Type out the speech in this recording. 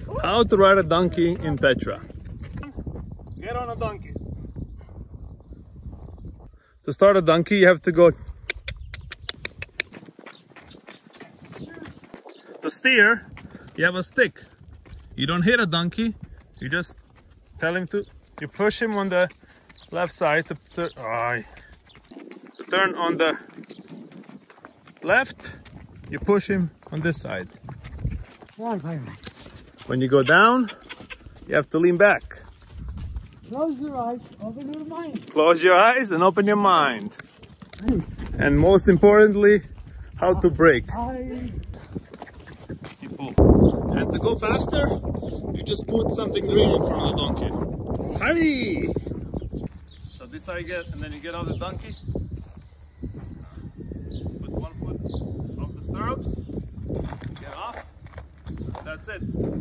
How to ride a donkey in Petra. Get on a donkey. To start a donkey, you have to go. To steer, you have a stick. You don't hit a donkey, you just tell him to, you push him on the left side to turn on the left, you push him on this side. When you go down, you have to lean back. Close your eyes, open your mind. Close your eyes and open your mind. And most importantly, how to brake. You pull. And to go faster, you just put something green in front of the donkey. Hurry! So this how you get, and then you get off the donkey. Put one foot from the stirrups. Get off. That's it.